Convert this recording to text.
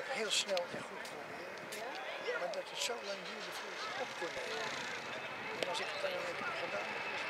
heel snel en goed proberen. Maar dat het zo lang duurde voordat ik het op kon nemen. En als ik het dan heb gedaan, dan is